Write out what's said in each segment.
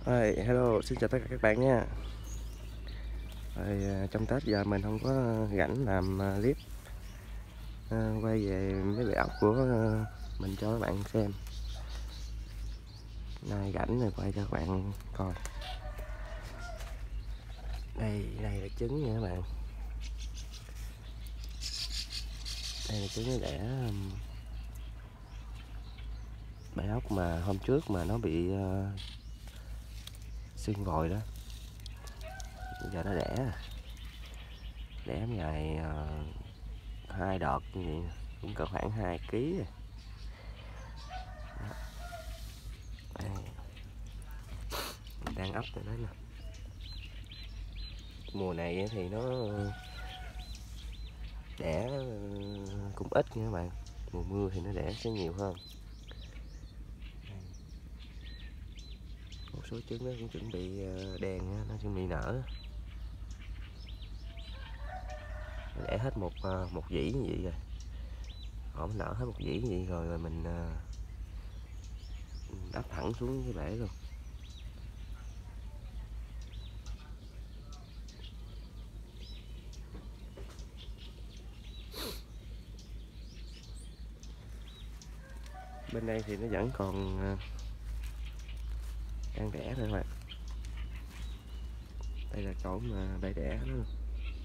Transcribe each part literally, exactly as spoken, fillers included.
Rồi, hello, xin chào tất cả các bạn nha. Rồi, trong Tết giờ mình không có rảnh làm clip à, quay về mấy bể ốc của mình cho các bạn xem. Nay rảnh rồi quay cho các bạn coi. Đây, đây là trứng nha các bạn. Đây là trứng nó đẻ bể ốc mà hôm trước mà nó bị uh, sưng vòi đó. Bây giờ nó đẻ đẻ ngày uh, hai đợt như vậy, cũng cỡ khoảng hai ký rồi. Đây, mình đang ấp rồi đó nè. Mùa này thì nó đẻ cũng ít nha các bạn, mùa mưa thì nó đẻ sẽ nhiều hơn. Một số trứng nó cũng chuẩn bị đèn, nó chuẩn bị nở. Nó đẻ hết một một dĩ như vậy rồi, họ mới nở hết một dĩ như vậy rồi, rồi mình đắp thẳng xuống cái bể luôn. Bên đây thì nó vẫn còn đang đẻ thôi các bạn. Đây là chỗ mà bể đẻ nó luôn.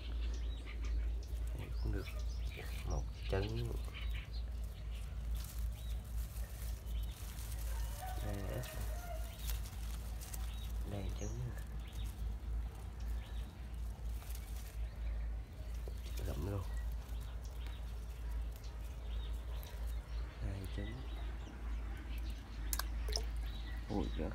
Đây cũng được một trứng. Đây là đây trứng rậm luôn. Đây trứng. Ui giời.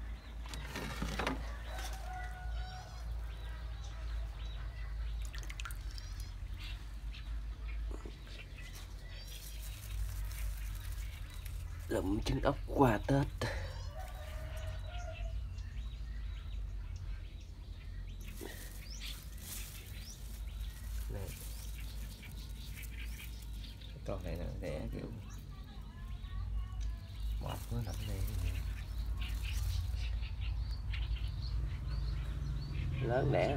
Lụm trứng ốc qua Tết. Này. Con này là đẻ kiểu bọt nó nằm đây. Lớn đẻ.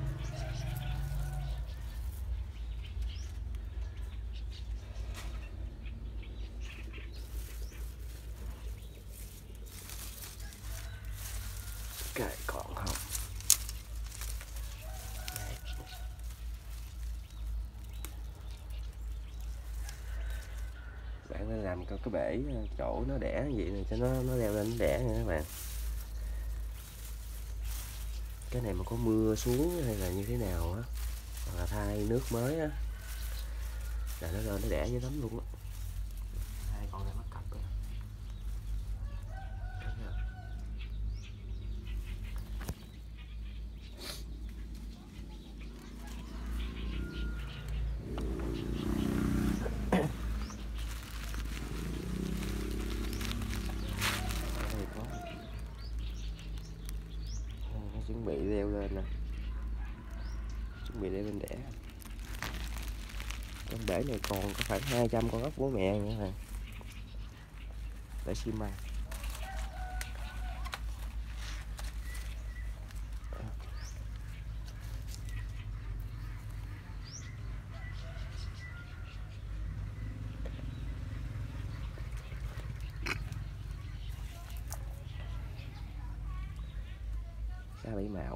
Cái còn không. Đấy. Bạn nên làm cái bể chỗ nó đẻ như vậy này cho nó nó leo lên nó đẻ nha các bạn. Cái này mà có mưa xuống hay là như thế nào á, hoặc là thay nước mới á, là nó lên nó đẻ với lắm luôn á. Hai con này mắc cặp rồi. Chuẩn bị leo lên nè, chuẩn bị leo lên đẻ. Trong bể này còn có khoảng hai trăm con ốc bố mẹ nữa hả, để xi măng. Cá bảy màu.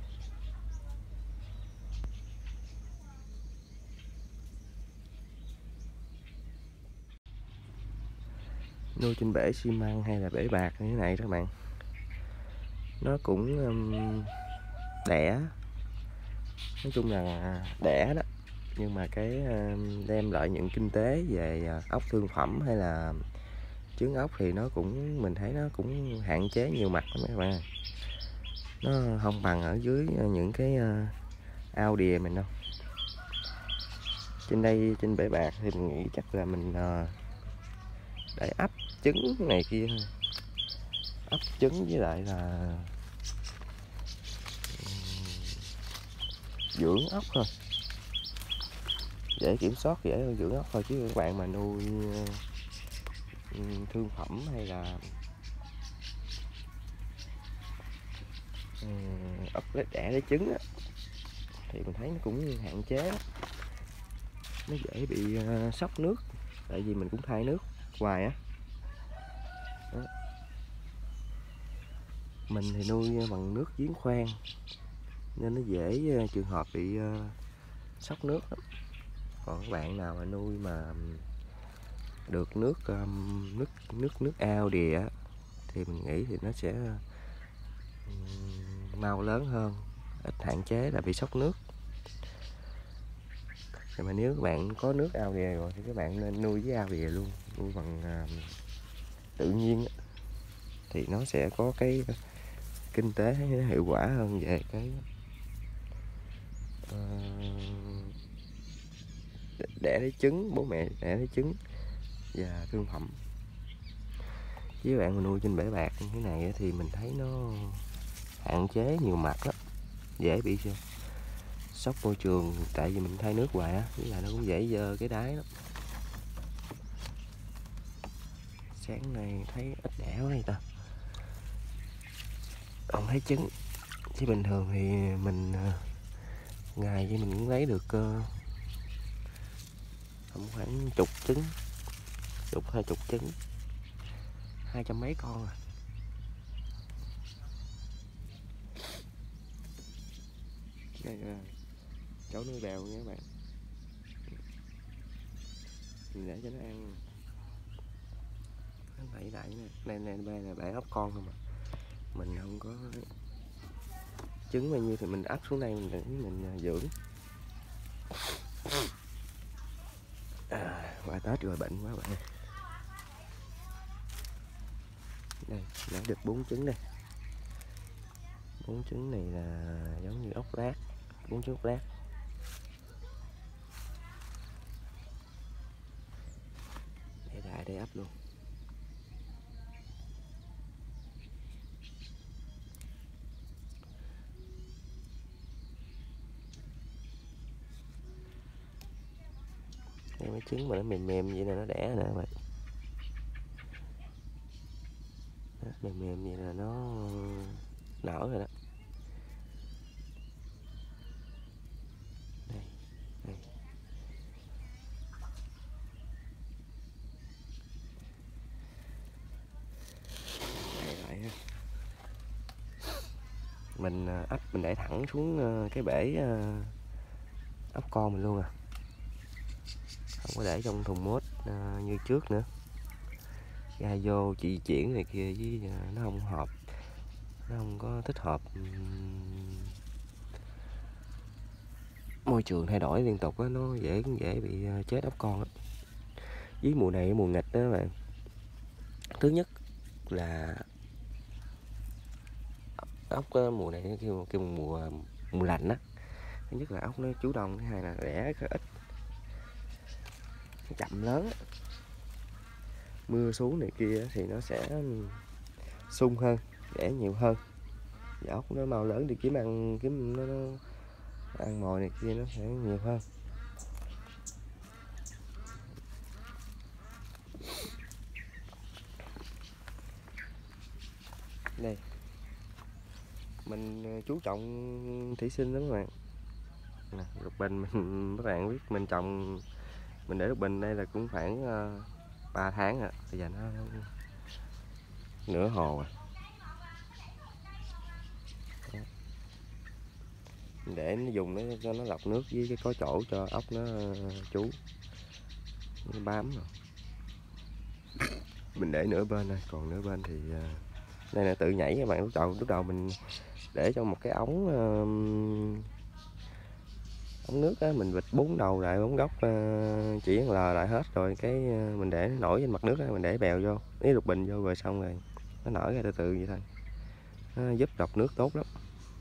Nuôi trên bể xi măng hay là bể bạc như thế này đó các bạn, nó cũng um, đẻ, nói chung là đẻ đó, nhưng mà cái um, đem lại những kinh tế về uh, ốc thương phẩm hay là trứng ốc thì nó cũng, mình thấy nó cũng hạn chế nhiều mặt lắm các bạn. Nó không bằng ở dưới những cái uh, ao đìa mình đâu. Trên đây trên bể bạc thì mình nghĩ chắc là mình uh, để ấp trứng này kia thôi, ấp trứng với lại là dưỡng ốc thôi, dễ kiểm soát, dễ dưỡng ốc thôi. Chứ các bạn mà nuôi thương phẩm hay là uh, ốc đẻ lấy trứng á, thì mình thấy nó cũng hạn chế đó. Nó dễ bị uh, sốc nước, tại vì mình cũng thay nước hoài á. Đó. Mình thì nuôi bằng nước giếng khoan nên nó dễ uh, trường hợp bị uh, sốc nước lắm. Còn các bạn nào mà nuôi mà được nước um, nước nước nước ao đìa á, thì mình nghĩ thì nó sẽ um, mau lớn hơn, ít hạn chế là bị sốc nước. Thì mà nếu các bạn có nước ao đìa rồi thì các bạn nên nuôi với ao đìa luôn, nuôi bằng uh, tự nhiên á, thì nó sẽ có cái kinh tế nó hiệu quả hơn về cái uh, đẻ lấy trứng, bố mẹ đẻ lấy trứng và thương phẩm. Với bạn mà nuôi trên bể bạc như thế này thì mình thấy nó hạn chế nhiều mặt đó, dễ bị sốc môi trường, tại vì mình thay nước hoài á, với lại nó cũng dễ dơ cái đáy lắm. Sáng nay thấy ít đẻ quá vậy ta, không thấy trứng, chứ bình thường thì mình ngày với mình cũng lấy được không khoảng chục trứng, chục hai chục trứng, hai trăm mấy con à. Đây là chỗ nuôi bèo nha các bạn, mình để cho nó ăn. Nó đẩy đẩy nè, đây này đây là bể ốc con không à, mình không có trứng bao nhiêu thì mình ấp xuống đây mình để mình dưỡng. À, qua Tết rồi bệnh quá bạn. Đây đã được bốn trứng đây, bốn trứng này là giống như ốc lát, bốn trứng ốc lát. Để đại đây ấp luôn. Đây mấy trứng mà nó mềm mềm vậy là nó đẻ nè các bạn. Đó, mềm mềm vậy là nó nở rồi đó. Đây, đây. Đây lại ha. Mình ấp mình để thẳng xuống cái bể ốc con mình luôn à, không có để trong thùng mốt như trước nữa. Ra vô chị chuyển này kia với nó không hợp, nó không có thích hợp. Môi trường thay đổi liên tục á, nó dễ dễ bị chết ốc con á. Với mùa này mùa nghịch đó các bạn, thứ nhất là ốc mùa này kêu kêu mùa mùa lạnh á, thứ nhất là ốc nó chủ động, thứ hai là đẻ ít, nó chậm lớn á. Mưa xuống này kia thì nó sẽ sung hơn, đẻ nhiều hơn, và ốc nó mau lớn thì kiếm ăn, kiếm nó, nó ăn mồi này kia nó sẽ nhiều hơn. Đây mình chú trọng thủy sinh lắm các bạn. Nè, lục bình mình các bạn biết mình trồng, mình để lục bình đây là cũng khoảng uh, ba tháng rồi, bây giờ nó nửa hồ rồi. Để nó dùng nó cho nó lọc nước với cái có chỗ cho ốc nó trú, nó bám rồi. Mình để nửa bên thôi, còn nửa bên thì uh, đây là tự nhảy các bạn. Lúc đầu lúc đầu mình để trong một cái ống uh, ống nước á, mình bịt bốn đầu lại, bốn góc uh, chỉ lờ lại hết rồi cái uh, mình để nó nổi trên mặt nước á, mình để bèo vô, lấy lục bình vô rồi xong rồi nó nở ra từ từ vậy thôi, nó giúp lọc nước tốt lắm.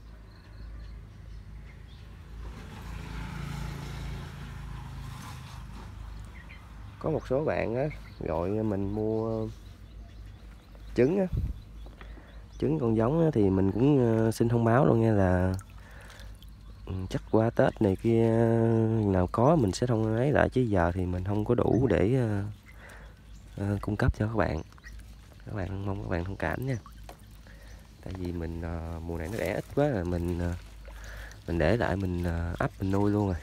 Có một số bạn á gọi mình mua trứng á, trứng con giống á, thì mình cũng uh, xin thông báo luôn nha là chắc qua Tết này kia nào có mình sẽ thông lấy lại, chứ giờ thì mình không có đủ để uh, uh, cung cấp cho các bạn. Các bạn mong các bạn thông cảm nha. Tại vì mình uh, mùa này nó đẻ ít quá rồi mình uh, mình để lại mình uh, ấp mình nuôi luôn rồi.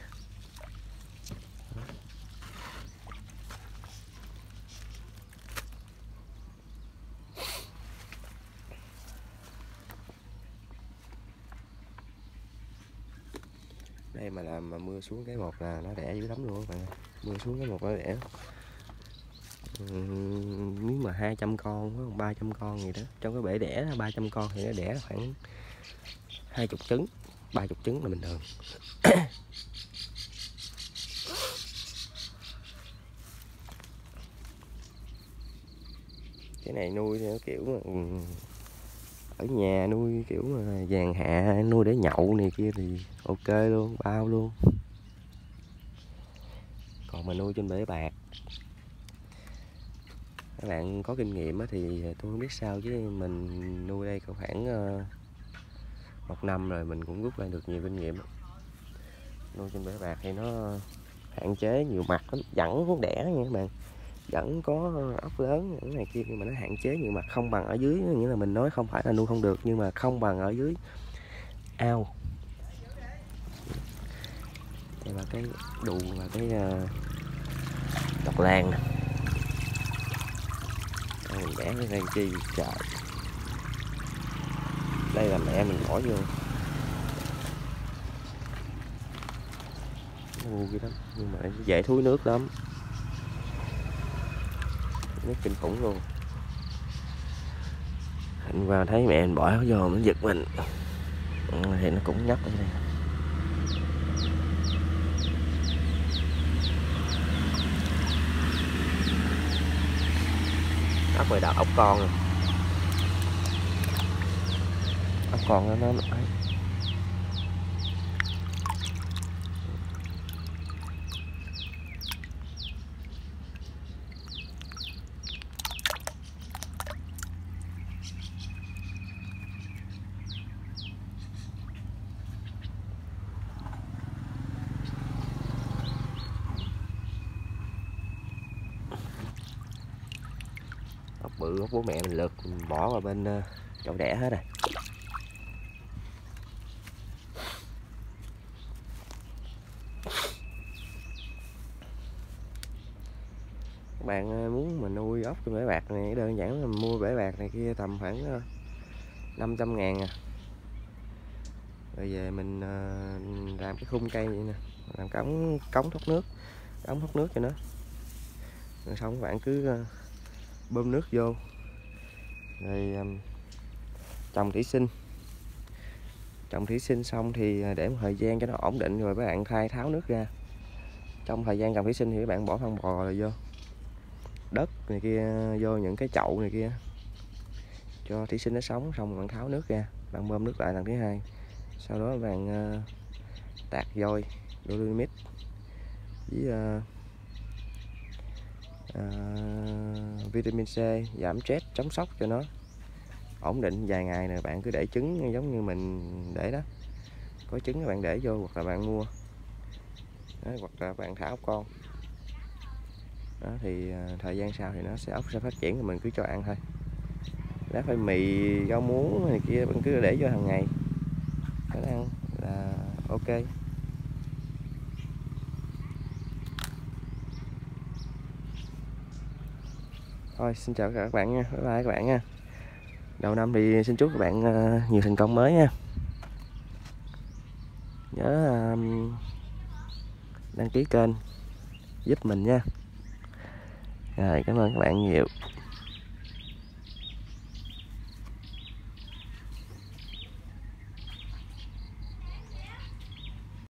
Đây mà làm mà mưa xuống cái một là nó đẻ dữ lắm luôn các bạn. Mưa xuống cái một nó đẻ. Ừ, nếu mà hai trăm con, ba trăm con gì đó, trong cái bể đẻ ba trăm con thì nó đẻ khoảng hai chục trứng, ba chục trứng là bình thường. Cái này nuôi theo kiểu mà ở nhà nuôi kiểu mà vàng hạ, nuôi để nhậu này kia thì ok luôn, bao luôn. Còn mà nuôi trên bể bạc, các bạn có kinh nghiệm thì tôi không biết sao, chứ mình nuôi đây có khoảng một năm rồi mình cũng rút lại được nhiều kinh nghiệm. Nuôi trên bể bạc thì nó hạn chế nhiều mặt lắm, vẫn muốn đẻ nha các bạn, vẫn có ốc lớn những này kia, nhưng mà nó hạn chế nhiều mặt, không bằng ở dưới. Nghĩa là mình nói không phải là nuôi không được, nhưng mà không bằng ở dưới ao. Đây là cái đù và cái uh, độc lan nè. Đây mình đẻ cái rang chi trời. Đây là mẹ mình bỏ vô. Nó ngu vậy lắm, nhưng mà dễ thúi nước lắm. Nước kinh khủng luôn. Anh vào thấy mẹ mình bỏ nó vô nó giật mình. Ừ, thì nó cũng nhấp ở đây. Ốc này đào ốc con rồi. Ốc con nó nó ấy. Ốc bự, ốc bố mẹ mình lượt mình bỏ vào bên uh, chậu đẻ hết rồi. Các bạn muốn mà nuôi ốc trong bể bạc này đơn giản là mua bể bạc này kia tầm khoảng năm trăm ngàn à. Rồi về mình uh, làm cái khung cây vậy nè, làm cống cống thoát nước, ống thoát nước cho nó. Rồi xong các bạn cứ uh, bơm nước vô, rồi um, trồng thủy sinh. Trồng thủy sinh xong thì để một thời gian cho nó ổn định rồi các bạn khai tháo nước ra. Trong thời gian trồng thủy sinh thì các bạn bỏ phân bò rồi vô đất này kia, vô những cái chậu này kia cho thủy sinh nó sống, xong rồi bạn tháo nước ra, bạn bơm nước lại lần thứ hai. Sau đó bạn uh, tạt vôi Dolomit với uh, uh, vitamin C giảm stress, chống sốc cho nó ổn định vài ngày này. Bạn cứ để trứng giống như mình để đó, có trứng các bạn để vô, hoặc là bạn mua đó, hoặc là bạn thả ốc con đó, thì uh, thời gian sau thì nó sẽ ốc sẽ phát triển, rồi mình cứ cho ăn thôi. Lá khoai mì, rau muống này kia bạn cứ để vô hàng ngày nó ăn là ok. Thôi xin chào các bạn nha, bye bye các bạn nha. Đầu năm thì xin chúc các bạn uh, nhiều thành công mới nha. Nhớ uh, đăng ký kênh giúp mình nha. Rồi cảm ơn các bạn nhiều.